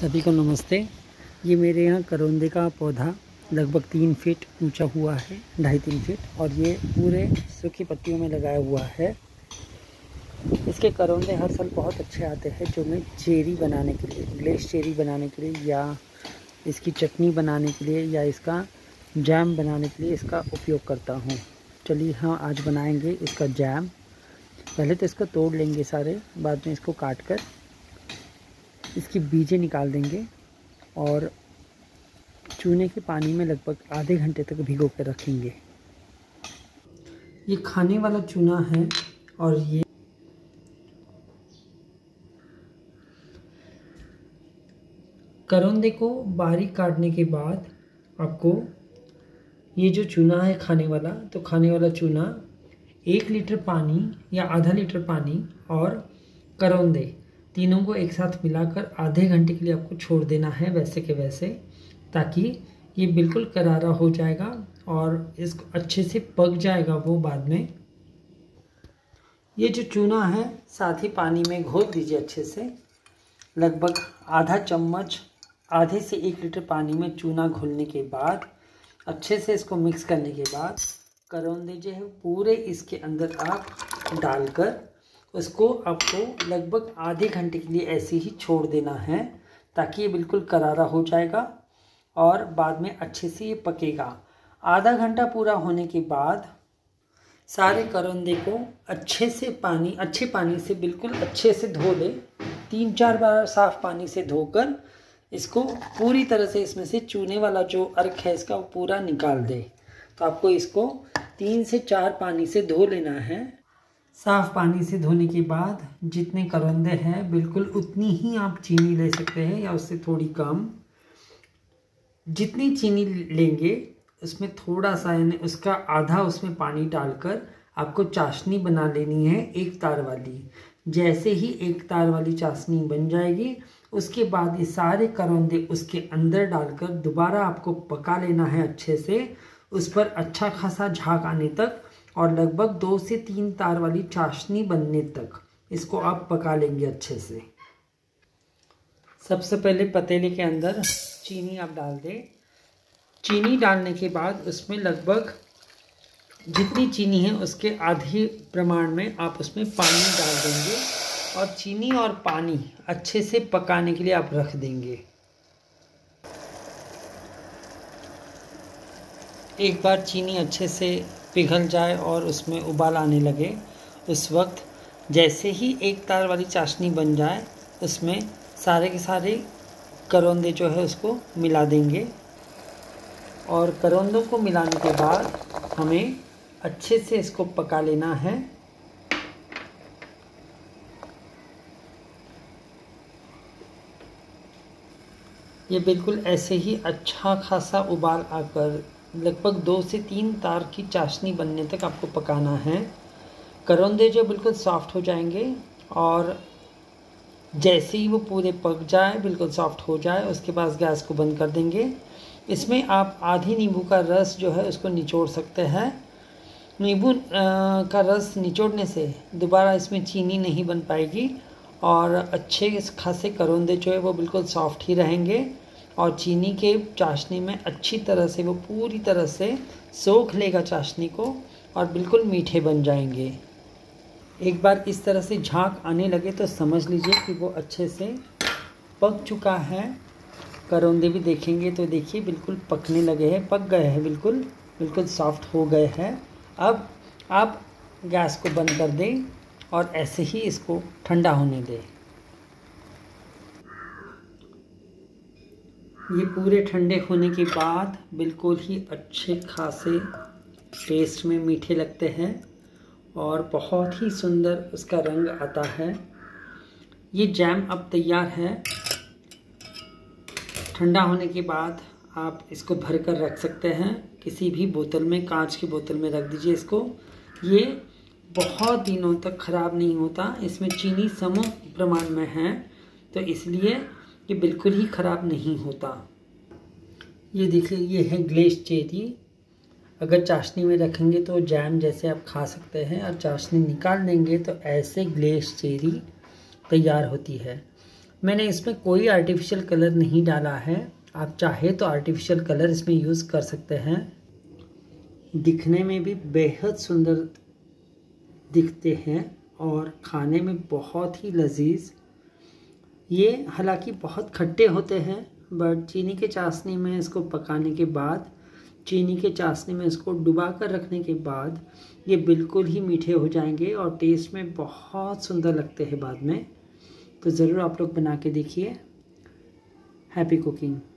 सभी को नमस्ते। ये मेरे यहाँ करौंदे का पौधा लगभग 3 फीट ऊंचा हुआ है, 2.5-3 फीट, और ये पूरे सूखी पत्तियों में लगाया हुआ है। इसके करौंदे हर साल बहुत अच्छे आते हैं, जो मैं चेरी बनाने के लिए, ग्लेस चेरी बनाने के लिए, या इसकी चटनी बनाने के लिए, या इसका जैम बनाने के लिए इसका उपयोग करता हूँ। चलिए हाँ, आज बनाएंगे इसका जैम। पहले तो इसको तोड़ लेंगे सारे, बाद में इसको काट कर इसकी बीजें निकाल देंगे और चूने के पानी में लगभग आधे घंटे तक भिगो कर रखेंगे। ये खाने वाला चूना है और ये करौंदे को बारीक काटने के बाद आपको ये जो चूना है खाने वाला, तो खाने वाला चूना 1 लीटर पानी या आधा लीटर पानी और करौंदे तीनों को एक साथ मिलाकर आधे घंटे के लिए आपको छोड़ देना है, वैसे के वैसे, ताकि ये बिल्कुल करारा हो जाएगा और इसको अच्छे से पक जाएगा वो बाद में। ये जो चूना है साथ ही पानी में घोल दीजिए अच्छे से। लगभग आधा चम्मच, आधे से 1 लीटर पानी में चूना घोलने के बाद अच्छे से इसको मिक्स करने के बाद करौंदे जो है पूरे इसके अंदर आप डालकर उसको आपको लगभग आधे घंटे के लिए ऐसे ही छोड़ देना है, ताकि ये बिल्कुल करारा हो जाएगा और बाद में अच्छे से ये पकेगा। आधा घंटा पूरा होने के बाद सारे करौंदे को अच्छे पानी से बिल्कुल अच्छे से धो ले। 3-4 बार साफ़ पानी से धोकर इसको पूरी तरह से इसमें से चूने वाला जो अर्क है इसका वो पूरा निकाल दे। तो आपको इसको 3 से 4 पानी से धो लेना है। साफ़ पानी से धोने के बाद जितने करौंदे हैं बिल्कुल उतनी ही आप चीनी ले सकते हैं या उससे थोड़ी कम। जितनी चीनी लेंगे उसमें थोड़ा सा, यानी उसका आधा उसमें पानी डालकर आपको चाशनी बना लेनी है 1 तार वाली। जैसे ही 1 तार वाली चाशनी बन जाएगी उसके बाद ये सारे करौंदे उसके अंदर डालकर दोबारा आपको पका लेना है अच्छे से, उस पर अच्छा खासा झाग आने तक, और लगभग 2 से 3 तार वाली चाशनी बनने तक इसको आप पका लेंगे अच्छे से। सबसे पहले पतीले के अंदर चीनी आप डाल दें। चीनी डालने के बाद उसमें लगभग जितनी चीनी है उसके आधे प्रमाण में आप उसमें पानी डाल देंगे और चीनी और पानी अच्छे से पकाने के लिए आप रख देंगे। एक बार चीनी अच्छे से पिघल जाए और उसमें उबाल आने लगे, उस वक्त जैसे ही 1 तार वाली चाशनी बन जाए उसमें सारे के सारे करौंदे जो है उसको मिला देंगे। और करौंदों को मिलाने के बाद हमें अच्छे से इसको पका लेना है। ये बिल्कुल ऐसे ही अच्छा खासा उबाल आकर लगभग 2 से 3 तार की चाशनी बनने तक आपको पकाना है। करौंदे जो बिल्कुल सॉफ्ट हो जाएंगे और जैसे ही वो पूरे पक जाए, बिल्कुल सॉफ्ट हो जाए, उसके बाद गैस को बंद कर देंगे। इसमें आप आधी नींबू का रस जो है उसको निचोड़ सकते हैं। नींबू का रस निचोड़ने से दोबारा इसमें चीनी नहीं बन पाएगी और अच्छे खासे करौंदे जो है वो बिल्कुल सॉफ्ट ही रहेंगे और चीनी के चाशनी में अच्छी तरह से वो पूरी तरह से सोख लेगा चाशनी को और बिल्कुल मीठे बन जाएंगे। एक बार इस तरह से झाग आने लगे तो समझ लीजिए कि वो अच्छे से पक चुका है। करौंदे भी देखेंगे तो देखिए बिल्कुल पकने लगे हैं, पक गए हैं, बिल्कुल सॉफ्ट हो गए हैं। अब आप गैस को बंद कर दें और ऐसे ही इसको ठंडा होने दें। ये पूरे ठंडे होने के बाद बिल्कुल ही अच्छे खासे टेस्ट में मीठे लगते हैं और बहुत ही सुंदर उसका रंग आता है। ये जैम अब तैयार है। ठंडा होने के बाद आप इसको भर कर रख सकते हैं किसी भी बोतल में, कांच की बोतल में रख दीजिए इसको। ये बहुत दिनों तक ख़राब नहीं होता। इसमें चीनी सम प्रमाण में है तो इसलिए ये बिल्कुल ही ख़राब नहीं होता। ये देखिए, ये है ग्लेस चेरी। अगर चाशनी में रखेंगे तो जैम जैसे आप खा सकते हैं और चाशनी निकाल देंगे तो ऐसे ग्लेस चेरी तैयार होती है। मैंने इसमें कोई आर्टिफिशियल कलर नहीं डाला है, आप चाहे तो आर्टिफिशियल कलर इसमें यूज़ कर सकते हैं। दिखने में भी बेहद सुंदर दिखते हैं और खाने में बहुत ही लजीज। ये हालांकि बहुत खट्टे होते हैं, बट चीनी के चाशनी में इसको पकाने के बाद, चीनी के चाशनी में इसको डुबा कर रखने के बाद ये बिल्कुल ही मीठे हो जाएंगे और टेस्ट में बहुत सुंदर लगते हैं बाद में। तो ज़रूर आप लोग बना के देखिए। Happy cooking.